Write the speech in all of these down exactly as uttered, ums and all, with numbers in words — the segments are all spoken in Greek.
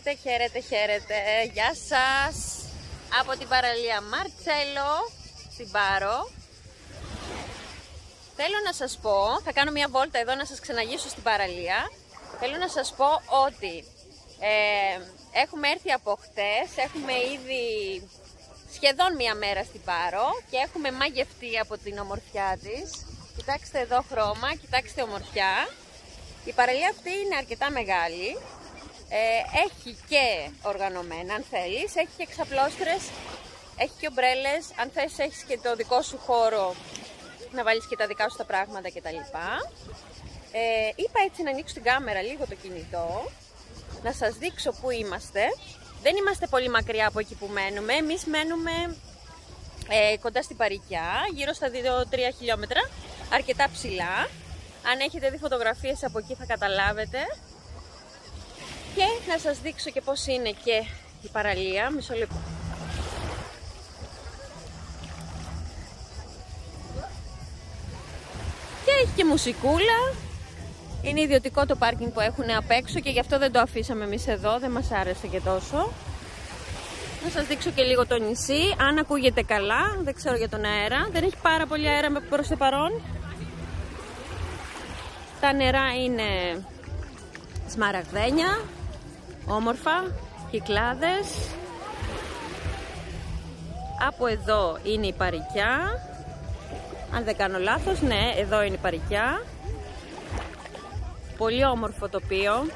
Χαίρετε, χαίρετε, χαίρετε. Γεια σας. Από την παραλία Μαρτσέλο, στην Πάρο. Θέλω να σας πω, θα κάνω μια βόλτα εδώ να σας ξαναγήσω στην παραλία. Θέλω να σας πω ότι ε, έχουμε έρθει από χτες, έχουμε ήδη σχεδόν μια μέρα στην Πάρο και έχουμε μαγευτεί από την ομορφιά της. Κοιτάξτε εδώ χρώμα, κοιτάξτε ομορφιά. Η παραλία αυτή είναι αρκετά μεγάλη. Ε, έχει και οργανωμένα αν θέλεις, έχει και εξαπλώστρες, έχει και ομπρέλες, αν θες έχεις και το δικό σου χώρο να βάλεις και τα δικά σου τα πράγματα κτλ. Ε, είπα έτσι να ανοίξω την κάμερα λίγο το κινητό, να σας δείξω που είμαστε. Δεν είμαστε πολύ μακριά από εκεί που μένουμε, εμείς μένουμε ε, κοντά στην Παρικιά, γύρω στα δύο τρία χιλιόμετρα, αρκετά ψηλά. Αν έχετε δει φωτογραφίες από εκεί θα καταλάβετε. Και να σας δείξω και πώς είναι και η παραλία. Μισό λεπτό. Και έχει και μουσικούλα. Είναι ιδιωτικό το πάρκινγκ που έχουν απ' έξω και γι' αυτό δεν το αφήσαμε εμείς εδώ. Δεν μας άρεσε και τόσο. Να σας δείξω και λίγο το νησί. Αν ακούγεται καλά, δεν ξέρω για τον αέρα. Δεν έχει πάρα πολύ αέρα προς το παρόν. Τα νερά είναι σμαραγδένια, όμορφα, κυκλάδες. Από εδώ είναι η Παρικιά. Αν δεν κάνω λάθος, ναι, εδώ είναι η Παρικιά. Πολύ όμορφο τοπίο.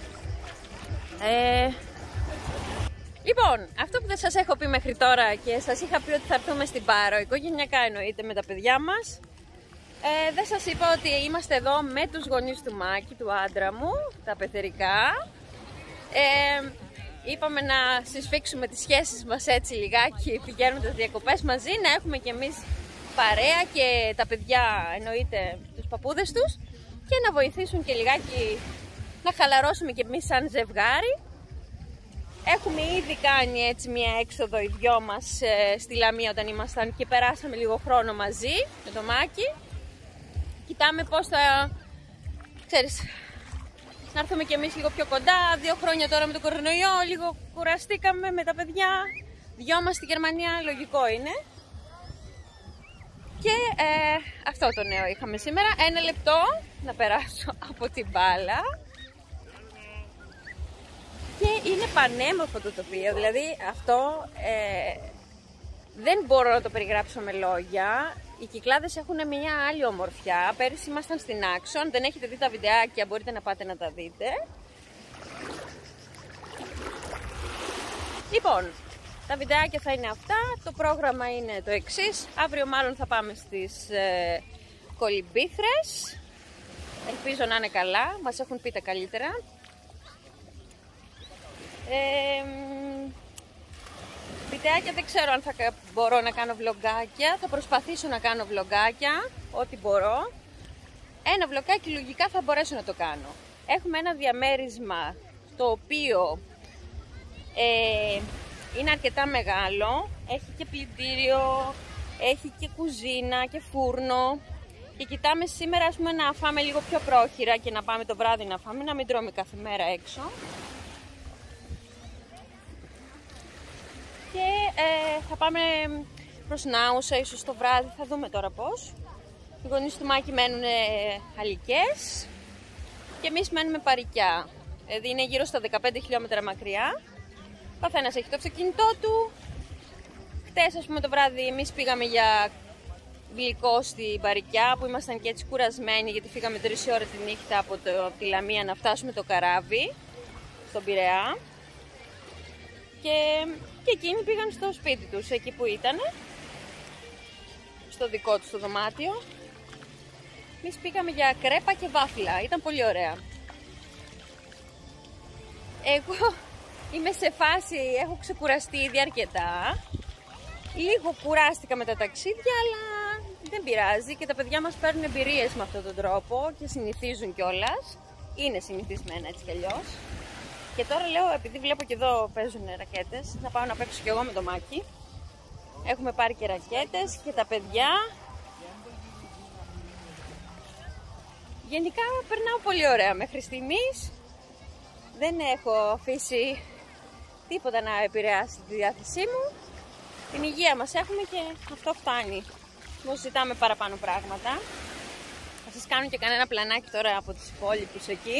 Ε, λοιπόν, αυτό που δεν σας έχω πει μέχρι τώρα και σας είχα πει ότι θα έρθουμε στην Πάρο, οικογενειακά εννοείται με τα παιδιά μας. Ε, δεν σας είπα ότι είμαστε εδώ με τους γονείς του Μάκη, του άντρα μου, τα πεθερικά. Ε, είπαμε να συσφίξουμε τις σχέσεις μας έτσι λιγάκι, πηγαίνοντας διακοπές μαζί, να έχουμε κι εμείς παρέα και τα παιδιά, εννοείται τους παππούδες τους, και να βοηθήσουν και λιγάκι να χαλαρώσουμε κι εμείς σαν ζευγάρι. Έχουμε ήδη κάνει έτσι μια έξοδο οι δυο μας ε, στη Λαμία όταν ήμασταν και περάσαμε λίγο χρόνο μαζί με το Μάκη. Κοιτάμε πώς θα, ξέρεις, να έρθουμε κι εμείς λίγο πιο κοντά. Δύο χρόνια τώρα με τον κορονοϊό, λίγο κουραστήκαμε με τα παιδιά. Δυο μας στη Γερμανία, λογικό είναι. Και ε, αυτό το νέο είχαμε σήμερα. Ένα λεπτό να περάσω από την μπάλα. Και είναι πανέμορφο το τοπίο, δηλαδή αυτό ε, δεν μπορώ να το περιγράψω με λόγια. Οι κυκλάδες έχουν μια άλλη ομορφιά. Πέρυσι ήμασταν στην Άξο. Αν δεν έχετε δει τα βιντεάκια μπορείτε να πάτε να τα δείτε. Λοιπόν, τα βιντεάκια θα είναι αυτά. Το πρόγραμμα είναι το εξής. Αύριο μάλλον θα πάμε στις ε, Κολυμπήθρες. Ελπίζω να είναι καλά. Μας έχουν πει τα καλύτερα. Ε, Βιντεάκια δεν ξέρω αν θα μπορώ να κάνω βλογκάκια. Θα προσπαθήσω να κάνω βλογκάκια, ό,τι μπορώ. Ένα βλογκάκι λογικά θα μπορέσω να το κάνω. Έχουμε ένα διαμέρισμα το οποίο ε, είναι αρκετά μεγάλο. Έχει και πλυντήριο, έχει και κουζίνα και φούρνο. Και κοιτάμε σήμερα ας πούμε, να φάμε λίγο πιο πρόχειρα και να πάμε το βράδυ να φάμε, να μην τρώμε κάθε μέρα έξω. Και ε, θα πάμε προς Νάουσα, ίσως το βράδυ, θα δούμε τώρα πώς. Οι γονείς του Μάκη μένουν ε, Αλικές και εμείς μένουμε Παρικιά. Δηλαδή είναι γύρω στα δεκαπέντε χιλιόμετρα μακριά. Ο καθένας έχει το αυτοκίνητό του. Χτες ας πούμε το βράδυ εμείς πήγαμε για γλυκό στην Παρικιά που ήμασταν και έτσι κουρασμένοι γιατί φύγαμε τρεις ώρες τη νύχτα από, το, από τη Λαμία να φτάσουμε το καράβι στον Πειραιά. Και, και εκείνοι πήγαν στο σπίτι τους, εκεί που ήταν, στο δικό τους το δωμάτιο. Εμείς πήγαμε για κρέπα και βάφλα, ήταν πολύ ωραία. Εγώ είμαι σε φάση, έχω ξεκουραστεί ήδη αρκετά. Λίγο κουράστηκα με τα ταξίδια, αλλά δεν πειράζει και τα παιδιά μας παίρνουν εμπειρίες με αυτόν τον τρόπο και συνηθίζουν κιόλας. Είναι συνηθισμένα έτσι κι αλλιώς. Και τώρα λέω, επειδή βλέπω και εδώ παίζουν ρακέτες, να πάω να παίξω κι εγώ με το Μάκη. Έχουμε πάρει και ρακέτες και τα παιδιά. Γενικά περνάω πολύ ωραία μέχρι στιγμής. Δεν έχω αφήσει τίποτα να επηρεάσει τη διάθεσή μου. Την υγεία μας έχουμε και αυτό φτάνει. Μου ζητάμε παραπάνω πράγματα. Θα σας κάνω και κανένα πλανάκι τώρα από τις υπόλοιπους εκεί.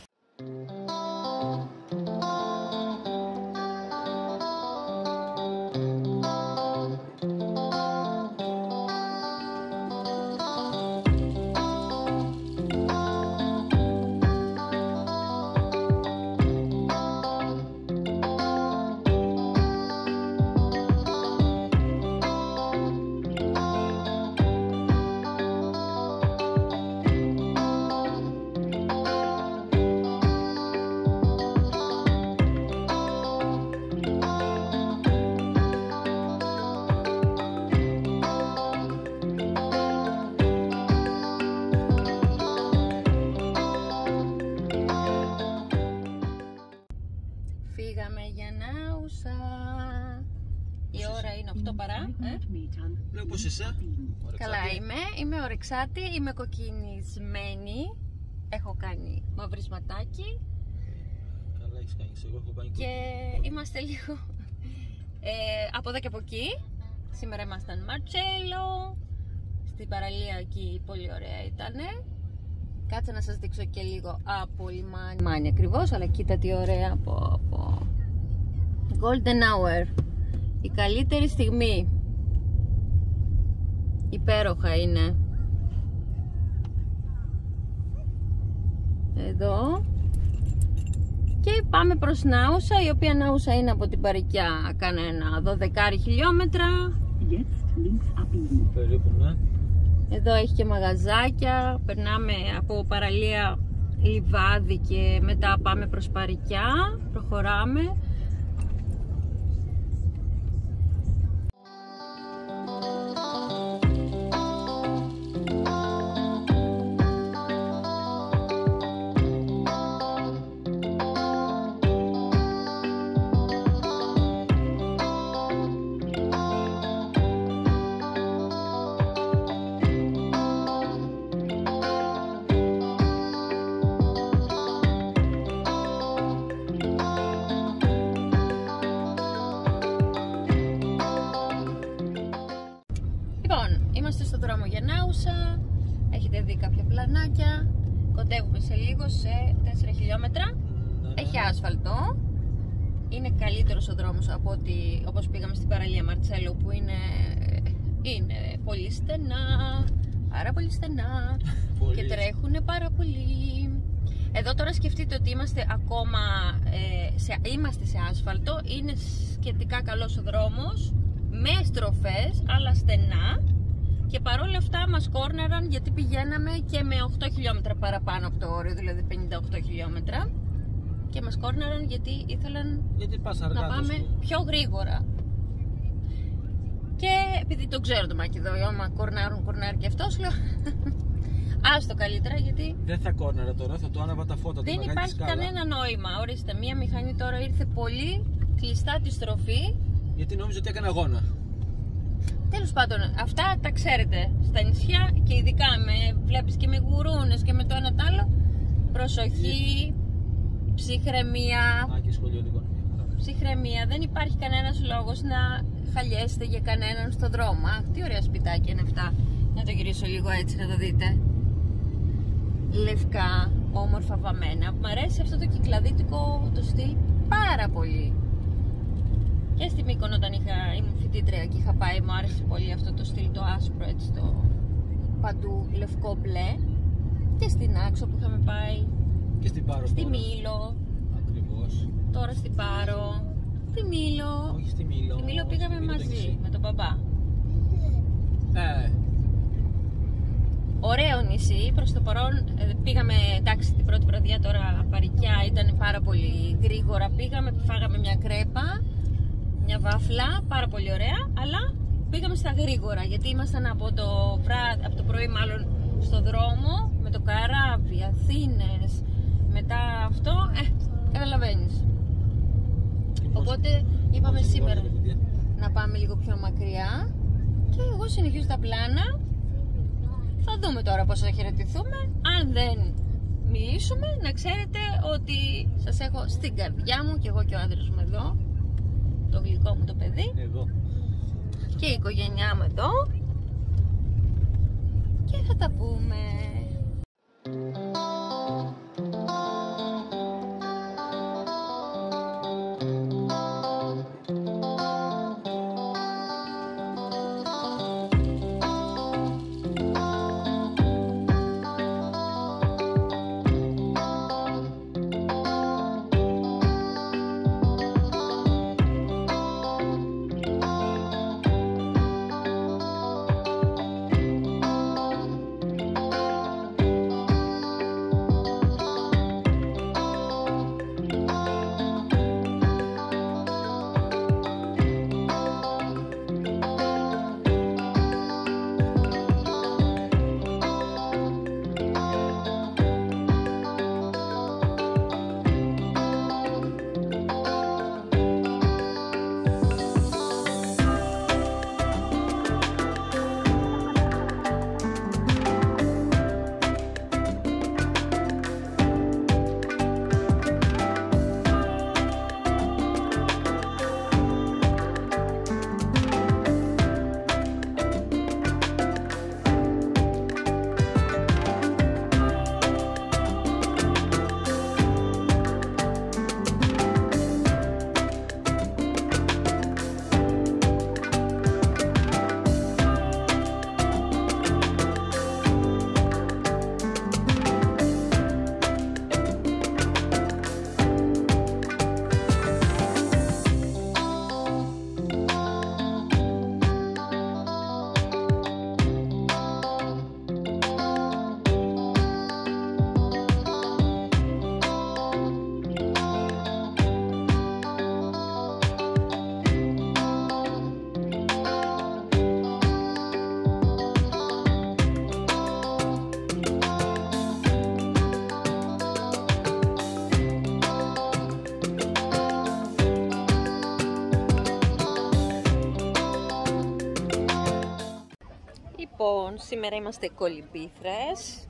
Φύγαμε για Νάουσα. Η ώρα είναι οκτώ παρά. Ε? Λέω πως είσαι. Καλά είμαι, είμαι ορεξάτη, είμαι κοκκινισμένη. Έχω κάνει μαυρισματάκι. Καλά έχεις κάνει, εγώ έχω κάνει. Και είμαστε λίγο ε, από εδώ και από εκεί. Σήμερα ήμασταν Μαρτσέλο. Στην παραλία εκεί πολύ ωραία ήτανε. Κάτσε να σας δείξω και λίγο από λιμάνι. Λιμάνι ακριβώς, αλλά κοίτα τι ωραία. Από, από. Golden hour. Η καλύτερη στιγμή. Υπέροχα είναι. Εδώ. Και πάμε προς Νάουσα, η οποία Νάουσα είναι από την Παρικιά κανένα δώδεκα χιλιόμετρα. Περίπου, ναι. Εδώ έχει και μαγαζάκια, περνάμε από παραλία Λιβάδι και μετά πάμε προς Παρικιά, προχωράμε. Είμαστε στο δρόμο για Νάουσα, έχετε δει κάποια πλανάκια, κοντεύουμε σε λίγο σε τέσσερα χιλιόμετρα, ναι, ναι. Έχει άσφαλτο, είναι καλύτερος ο δρόμος από ότι όπως πήγαμε στην παραλία Μαρτσέλο που είναι, είναι πολύ στενά, πάρα πολύ στενά και τρέχουνε πάρα πολύ. Εδώ τώρα σκεφτείτε ότι είμαστε ακόμα ε, σε, είμαστε σε άσφαλτο, είναι σχετικά καλός ο δρόμος, με στροφές αλλά στενά. Και παρόλα αυτά μας κόρνεραν γιατί πηγαίναμε και με οκτώ χιλιόμετρα παραπάνω από το όριο, δηλαδή πενήντα οκτώ χιλιόμετρα. Και μας κόρνεραν γιατί ήθελαν γιατί πας αργά, να πάμε τόσο πιο γρήγορα. Και επειδή το ξέρω το Μακεδόνιο, άμα κορνάρουν, κορνάρει και αυτός, λέω άστο καλύτερα γιατί δεν θα κόρνερα τώρα, θα το άναβα τα φώτα. Δεν υπάρχει σκάλα. Κανένα νόημα. Ορίστε, μία μηχανή τώρα ήρθε πολύ κλειστά τη στροφή. Γιατί νόμιζα ότι έκανε αγώνα. Τέλος πάντων, αυτά τα ξέρετε στα νησιά και ειδικά με, βλέπεις και με γουρούνες και με το ένα τ' άλλο. Προσοχή, ψυχραιμία. Α, και σχολείο δικονομία. Ψυχραιμία, δεν υπάρχει κανένας λόγος να χαλιέσετε για κανέναν στο δρόμο. Α, τι ωραία σπιτάκια είναι αυτά. Να το γυρίσω λίγο έτσι να το δείτε. Λευκά, όμορφα βαμμένα. Μ' αρέσει αυτό το κυκλαδίτικο το στυλ πάρα πολύ. Και στη Μύκονο όταν είχα, ήμουν φοιτήτρια και είχα πάει, μου άρεσε πολύ αυτό το στυλ, το άσπρο έτσι, το παντού λευκό μπλε. Και στην Άξο που είχαμε πάει. Και στην Πάρο. Στη Μήλο. Ακριβώς. Τώρα στην Πάρο. Στη Μήλο. Όχι στη Μήλο. Στη Μήλο πήγαμε μαζί με τον μπαμπά. Ε. Ωραίο νησί, προς το παρόν πήγαμε, εντάξει την πρώτη βραδιά τώρα Παρικιά ήταν πάρα πολύ γρήγορα, πήγαμε, φάγαμε μια κρέπα, μια βάφλα, πάρα πολύ ωραία, αλλά πήγαμε στα γρήγορα γιατί ήμασταν από το, βράδυ, από το πρωί μάλλον στο δρόμο, με το καράβι, Αθήνες, μετά αυτό, ε, καταλαβαίνεις. Οπότε είπαμε σήμερα να πάμε λίγο πιο μακριά και εγώ συνεχίζω τα πλάνα. Θα δούμε τώρα πώς θα χαιρετηθούμε. Αν δεν μιλήσουμε, να ξέρετε ότι σας έχω στην καρδιά μου και εγώ και ο άντρας μου εδώ. το γλυκό μου το παιδί. Εγώ. Και η οικογένειά μου εδώ. Και θα τα πούμε. Λοιπόν, σήμερα είμαστε Κολυμπήθρες.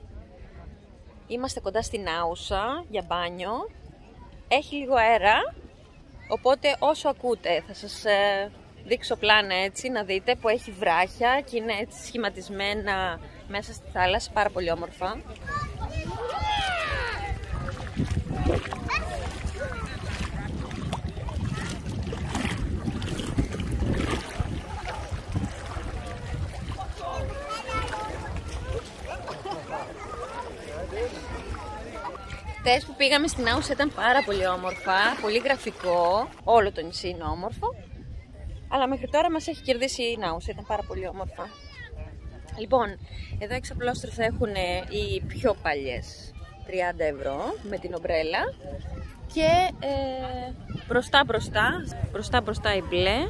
Είμαστε κοντά στην Άουσα για μπάνιο. Έχει λίγο αέρα, οπότε όσο ακούτε θα σας ε, δείξω πλάνα έτσι να δείτε που έχει βράχια και είναι έτσι σχηματισμένα μέσα στη θάλασσα, πάρα πολύ όμορφα. Χτες που πήγαμε στην Άουσα ήταν πάρα πολύ όμορφα, πολύ γραφικό, όλο το νησί είναι όμορφο. Αλλά μέχρι τώρα μας έχει κερδίσει η Άουσα, ήταν πάρα πολύ όμορφα. Λοιπόν, εδώ έξω απλώστρες έχουν οι πιο παλιές τριάντα ευρώ με την ομπρέλα. Και ε, μπροστά μπροστά, μπροστά μπροστά η μπλε,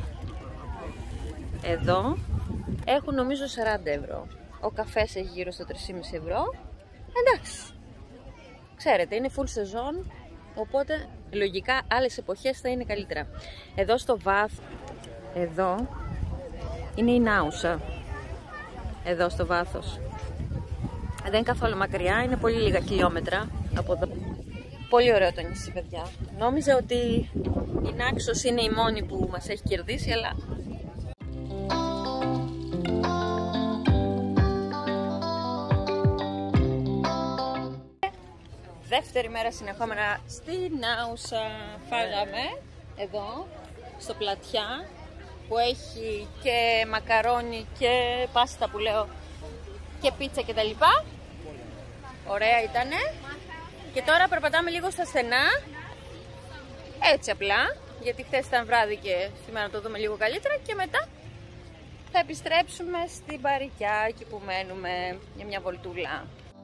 εδώ, έχουν νομίζω σαράντα ευρώ. Ο καφές έχει γύρω στο τρία και μισό ευρώ. Εντάξει. Ξέρετε, είναι full σεζόν, οπότε λογικά άλλες εποχές θα είναι καλύτερα. Εδώ στο βάθος, εδώ είναι η Άουσα. Εδώ στο βάθος. Δεν είναι καθόλου μακριά, είναι πολύ λίγα χιλιόμετρα από εδώ. Πολύ ωραίο το νησί, παιδιά. Νόμιζα ότι η Νάξος είναι η μόνη που μας έχει κερδίσει, αλλά... Δεύτερη μέρα συνεχόμενα στην Άουσα. Φάγαμε εδώ στο πλατιά που έχει και μακαρόνι και πάστα που λέω και πίτσα και τα λοιπά. Ωραία ήτανε. Και τώρα περπατάμε λίγο στα στενά. Έτσι απλά, γιατί χθες ήταν βράδυ και σήμερα να το δούμε λίγο καλύτερα. Και μετά θα επιστρέψουμε στην Παρικιά, εκεί που μένουμε, για μια βολτούλα.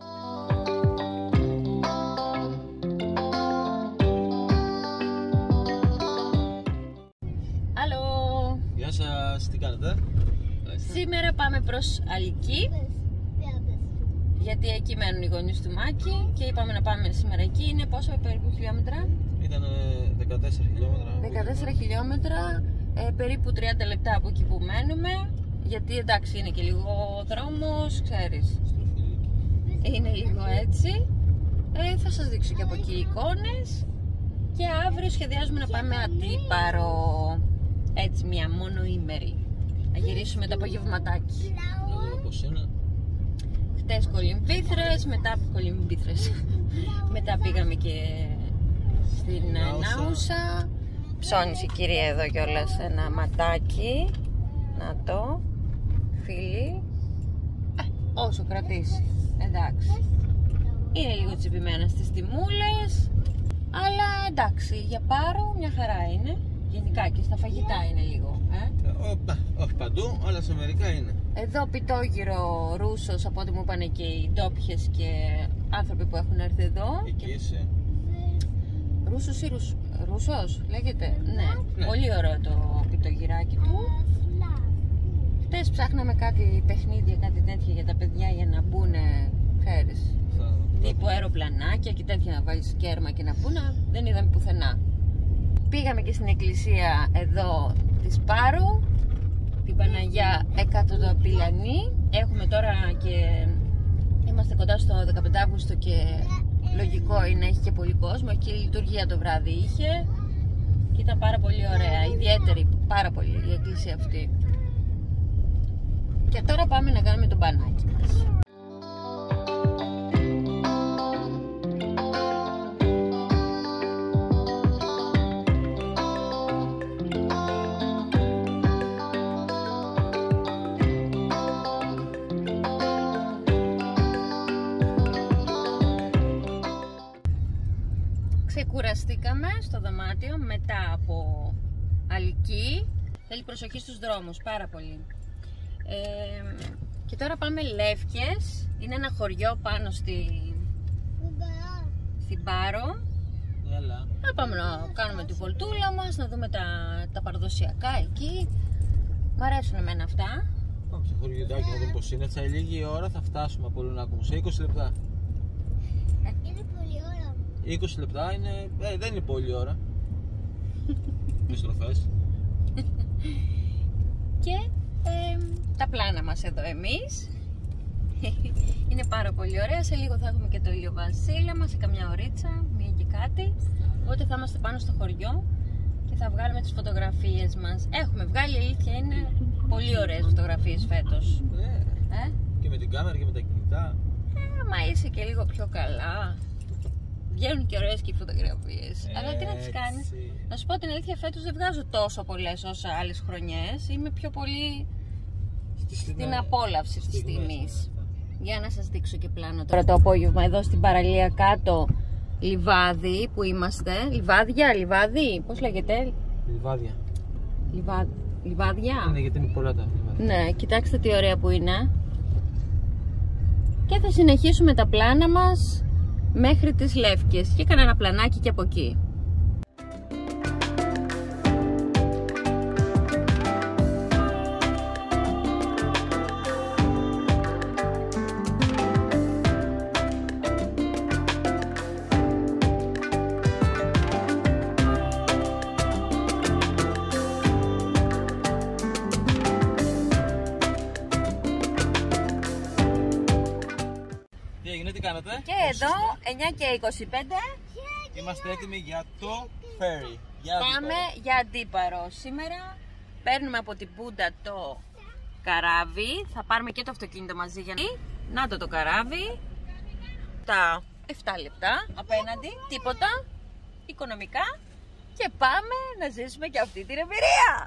Γεια σας, τι κάνετε? Σήμερα πάμε προς Αλική, γιατί εκεί μένουν οι γονείς του Μάκη και είπαμε να πάμε σήμερα εκεί. Είναι πόσο περίπου χιλιόμετρα? Ήταν δεκατέσσερα χιλιόμετρα. δεκατέσσερα χιλιόμετρα, ε, περίπου τριάντα λεπτά από εκεί που μένουμε. Γιατί εντάξει είναι και λίγο δρόμος, ξέρεις. Είναι λίγο έτσι. Ε, θα σας δείξω και από εκεί εικόνες. Και αύριο σχεδιάζουμε να πάμε Αντίπαρο. Έτσι μια μονοήμερη. Να γυρίσουμε το απογευματάκι. Να δούμε πώς είναι. Χτες κολυμβήθρες, μετά κολυμβήθρες. Μετά πήγαμε και στην Νάουσα. Νάουσα. Ψώνησε η κυρία εδώ κιόλας ένα ματάκι. Να το. Φίλοι. Ε, όσο κρατήσει. Εντάξει. Είναι λίγο τσιπημένα στις τιμούλες. Αλλά εντάξει, για Πάρο μια χαρά είναι. Γενικά και στα φαγητά είναι λίγο. Ε. Ε, οπα, όχι παντού, αλλά σε μερικά είναι. Εδώ πιτόγυρο Ρούσος, από ό,τι μου είπαν και οι ντόπιες και άνθρωποι που έχουν έρθει εδώ. Εκεί είσαι. Ρούσος ή Ρουσ... Ρούσος λέγεται. Ναι. Ναι. Πολύ ωραίο το πιτογυράκι του. Χτες ψάχναμε κάτι παιχνίδια, κάτι τέτοια για τα παιδιά για να μπουν, ξέρεις, Θα τύπου αεροπλανάκια και τέτοια, να βάλεις κέρμα και να πούνε. Δεν είδαμε πουθενά. Πήγαμε και στην εκκλησία εδώ της Πάρου, την Παναγιά Εκατοτοπηλιανή. Έχουμε τώρα και είμαστε κοντά στο δεκαπέντε Αυγούστου και λογικό είναι, έχει και πολύ κόσμο και η λειτουργία το βράδυ είχε και ήταν πάρα πολύ ωραία, ιδιαίτερη πάρα πολύ η εκκλησία αυτή. Και τώρα πάμε να κάνουμε το μπανάκι μας. Ξεκουραστήκαμε στο δωμάτιο μετά από αλική. Θέλει προσοχή στους δρόμους, πάρα πολύ. Ε, και τώρα πάμε Λεύκες. Είναι ένα χωριό πάνω στη... στην Πάρο. Έλα. Να πάμε να κάνουμε τη βολτούλα μας, να δούμε τα, τα παραδοσιακά εκεί. Μ' αρέσουν εμένα αυτά. Πάμε στο χωριουδάκι να δούμε πώς είναι. Σε λίγη ώρα θα φτάσουμε από Λουνάκου. Σε είκοσι λεπτά. Είναι πολύ ώρα. είκοσι λεπτά είναι. Ε, δεν είναι πολύ ώρα. Με στροφές. Και ε, τα πλάνα μας εδώ εμείς. Είναι πάρα πολύ ωραία. Σε λίγο θα έχουμε και το ηλιοβασίλεμα, σε καμιά ωρίτσα, μία και κάτι. Οπότε θα είμαστε πάνω στο χωριό και θα βγάλουμε τις φωτογραφίες μας. Έχουμε βγάλει, η αλήθεια είναι, πολύ ωραίες φωτογραφίες φέτος. Ναι. Ε? Και με την κάμερα και με τα κινητά. Ε, άμα είσαι και λίγο πιο καλά, βγαίνουν και ωραίες και οι φωτογραφίες. Αλλά τι να τις κάνεις. Έτσι. Να σου πω την αλήθεια, φέτος δεν βγάζω τόσο πολλές όσα άλλες χρονιές. Είμαι πιο πολύ Στη στην στιγμή- απόλαυση της στιγμές, στιγμής. ναι. Για να σας δείξω και πλάνο τώρα το απόγευμα εδώ στην παραλία κάτω, Λιβάδι που είμαστε. Λιβάδια, Λιβάδι, πώς λέγεται? Λιβάδια. Λιβά... Λιβάδια. Είναι γιατί είναι πολλά τα λιβάδια. Ναι, κοιτάξτε τι ωραία που είναι. Και θα συνεχίσουμε τα πλάνα μας μέχρι τις Λεύκες και κανένα πλανάκι και από εκεί. Τι έγινε, τι κάνατε? Και εδώ εννιά και είκοσι πέντε Είμαστε έτοιμοι για το ferry. Για πάμε για Αντίπαρο. Σήμερα παίρνουμε από την Πούντα το καράβι. Θα πάρουμε και το αυτοκίνητο μαζί για να... Να το το καράβι. Τα επτά λεπτά απέναντι, τίποτα. Οικονομικά. Και πάμε να ζήσουμε και αυτή την εμπειρία.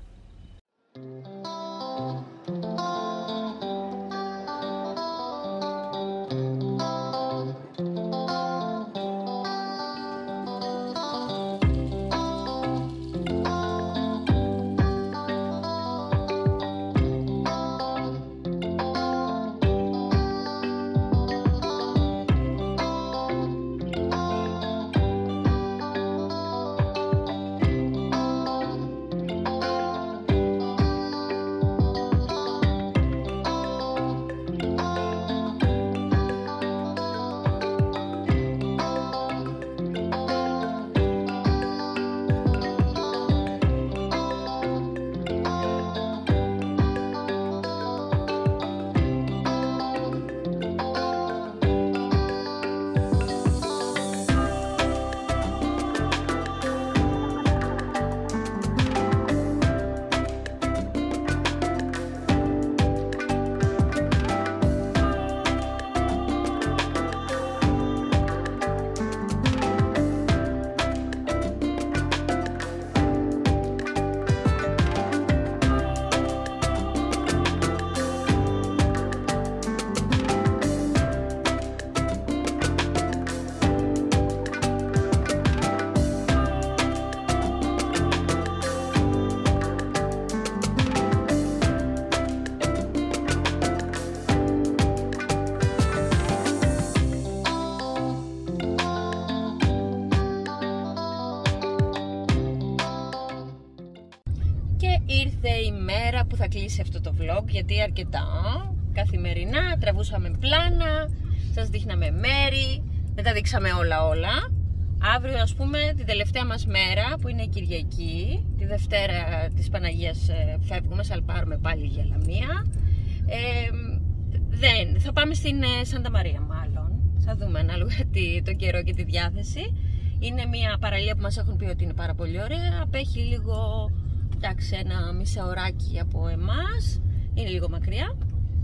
που θα κλείσει αυτό το vlog, γιατί αρκετά καθημερινά τραβούσαμε πλάνα, σας δείχναμε μέρη, δεν τα δείξαμε όλα όλα. Αύριο, ας πούμε, την τελευταία μας μέρα που είναι η Κυριακή, τη Δευτέρα της Παναγίας, φεύγουμε, σαλπάρουμε πάλι για Λαμία. Ε, δεν, θα πάμε στην Σάντα Μαρία μάλλον, θα δούμε ανάλογα τον καιρό και τη διάθεση. Είναι μια παραλία που μας έχουν πει ότι είναι πάρα πολύ ωραία, απέχει λίγο, εντάξει, ένα μισάωράκι από εμάς, είναι λίγο μακριά.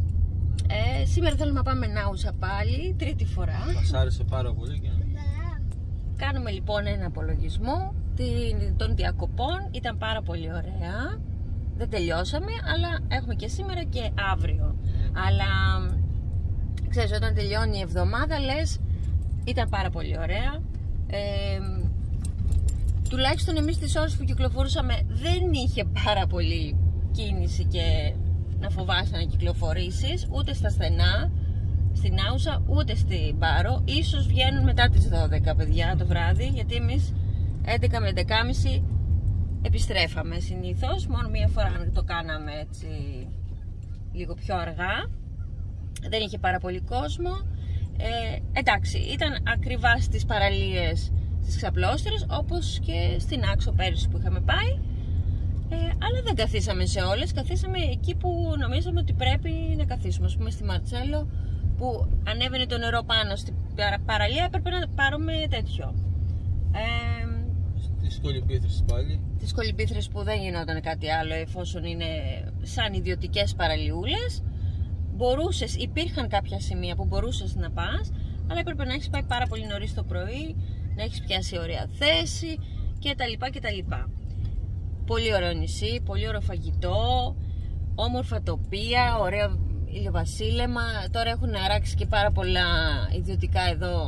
Ε, σήμερα θέλουμε να πάμε Νάουσα πάλι, τρίτη φορά. Μας άρεσε πάρα πολύ και... Κάνουμε λοιπόν ένα απολογισμό των διακοπών, ήταν πάρα πολύ ωραία. Δεν τελειώσαμε, αλλά έχουμε και σήμερα και αύριο. Mm. Αλλά ξέρεις, όταν τελειώνει η εβδομάδα λες ήταν πάρα πολύ ωραία. ε, Τουλάχιστον εμείς τις ώρες που κυκλοφορούσαμε δεν είχε πάρα πολύ κίνηση και να φοβάσαι να κυκλοφορήσεις, ούτε στα στενά στην Άουσα ούτε στην Πάρο. Ίσως βγαίνουν μετά τις δώδεκα παιδιά το βράδυ, γιατί εμείς έντεκα με έντεκα και μισή επιστρέφαμε συνήθως. Μόνο μία φορά το κάναμε έτσι λίγο πιο αργά, δεν είχε πάρα πολύ κόσμο. ε, εντάξει, ήταν ακριβά στις παραλίες στις ξαπλώστερες, όπως και στην Άξο πέρυσι που είχαμε πάει. Ε, αλλά δεν καθίσαμε σε όλες, καθίσαμε εκεί που νομίζαμε ότι πρέπει να καθίσουμε. Ας πούμε στη Μαρτσέλο που ανέβαινε το νερό πάνω στην παραλία, έπρεπε να πάρουμε τέτοιο. Ε, Τις κολυμπήθρες πάλι. Τις κολυμπήθρες που δεν γινόταν κάτι άλλο, εφόσον είναι σαν ιδιωτικές παραλιούλες. Μπορούσες, υπήρχαν κάποια σημεία που μπορούσες να πας, αλλά έπρεπε να έχεις πάει πάρα πολύ νωρίς το πρωί, να έχεις πιάσει ωραία θέση κτλ. κτλ. Πολύ ωραίο νησί, πολύ ωραίο φαγητό, όμορφα τοπία, ωραίο ηλιοβασίλεμα. Τώρα έχουν αράξει και πάρα πολλά ιδιωτικά εδώ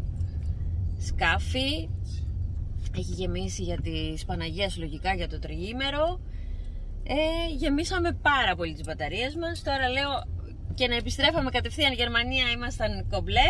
σκάφη. Έχει γεμίσει για τις Παναγίες, λογικά για το τριήμερο. ε, Γεμίσαμε πάρα πολύ τις μπαταρίες μας. Τώρα λέω και να επιστρέφαμε κατευθείαν Γερμανία, ήμασταν κομπλέ.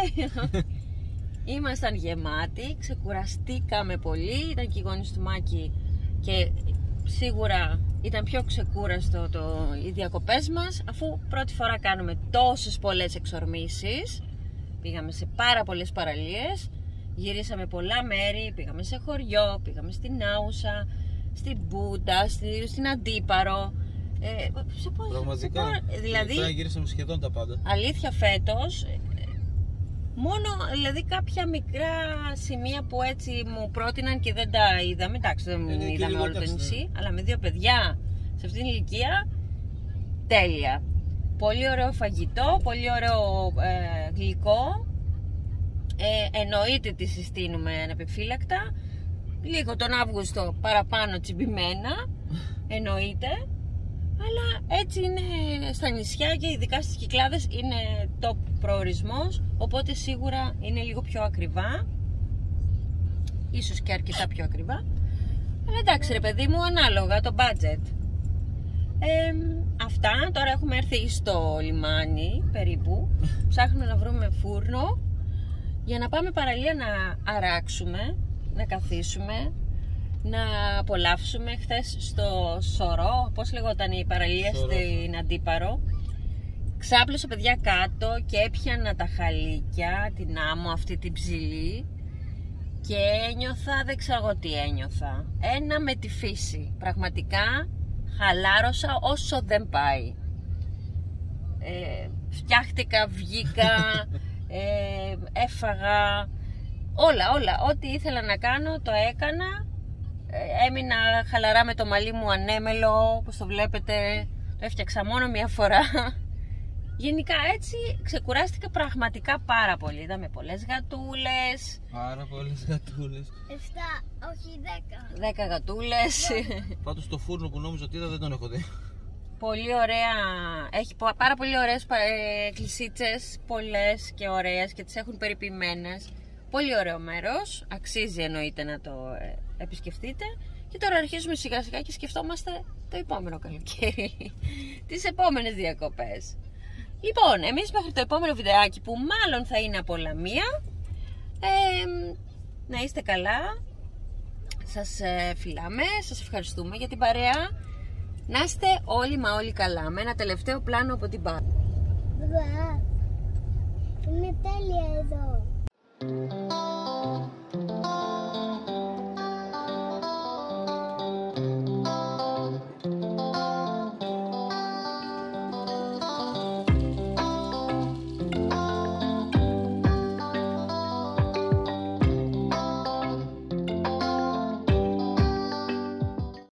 Ήμασταν γεμάτοι, ξεκουραστήκαμε πολύ. Ήταν και οι γονείς του Μάκη και σίγουρα ήταν πιο ξεκούραστο το, οι διακοπές μας, αφού πρώτη φορά κάνουμε τόσες πολλές εξορμήσεις. Πήγαμε σε πάρα πολλές παραλίες, γυρίσαμε πολλά μέρη, πήγαμε σε χωριό, πήγαμε στην Άουσα, στην Μπούντα, στη, στην Αντίπαρο. Ε, σε πώς, Πραγματικά, σε πώς, δηλαδή, πέρα γυρίσαμε σχεδόν τα πάντα. Αλήθεια φέτος, μόνο δηλαδή κάποια μικρά σημεία που έτσι μου πρότειναν και δεν τα είδαμε. Εντάξει, δεν ε, είδαμε όλο το νησί, ναι. Αλλά με δύο παιδιά σε αυτήν την ηλικία, τέλεια. Πολύ ωραίο φαγητό, πολύ ωραίο ε, γλυκό. Ε, εννοείται τη συστήνουμε ανεπιφύλακτα. Λίγο τον Αύγουστο παραπάνω τσιμπημένα, εννοείται. Αλλά έτσι είναι στα νησιά και ειδικά στις Κυκλάδες είναι top προορισμός, οπότε σίγουρα είναι λίγο πιο ακριβά, ίσως και αρκετά πιο ακριβά, αλλά εντάξει ρε παιδί μου, ανάλογα το budget. ε, Αυτά, τώρα έχουμε έρθει στο λιμάνι περίπου, ψάχνουμε να βρούμε φούρνο για να πάμε παραλία να αράξουμε, να καθίσουμε, να απολαύσουμε. Χθες στο Σωρό, πώς λεγόταν η παραλία Σωρό. Στην Αντίπαρο, ξάπλωσα παιδιά κάτω και έπιανα τα χαλίκια, την άμμο αυτή την ψηλή, και ένιωθα, δεν ξέρω εγώ τι ένιωθα, ένα με τη φύση. Πραγματικά χαλάρωσα όσο δεν πάει. ε, Φτιάχτηκα, βγήκα, ε, έφαγα, όλα, όλα, ό,τι ήθελα να κάνω το έκανα. Έμεινα χαλαρά με το μαλλί μου ανέμελο, όπως το βλέπετε, το έφτιαξα μόνο μία φορά. Γενικά έτσι ξεκουράστηκα πραγματικά πάρα πολύ. Είδαμε πολλές γατούλες. Πάρα πολλές γατούλες. Εφτά, όχι δέκα. Δέκα γατούλες. Πάντως το φούρνο που νόμιζα ότι είδα δεν τον έχω δει. Πολύ ωραία, έχει πάρα πολύ ωραίες εκκλησίτσες, πολλές και ωραίες, και τις έχουν περιποιημένες. Πολύ ωραίο μέρος, αξίζει εννοείται να το επισκεφτείτε. Και τώρα αρχίζουμε σιγά σιγά και σκεφτόμαστε το επόμενο καλοκαίρι, τις επόμενες διακοπές. Λοιπόν, εμείς μέχρι το επόμενο βιντεάκι, που μάλλον θα είναι από Λαμία, ε, να είστε καλά, σας ε, φιλάμε, σας ευχαριστούμε για την παρέα. Να είστε όλοι μα όλοι καλά. Με ένα τελευταίο πλάνο από την Πάρο. Μπα, είναι τέλεια εδώ.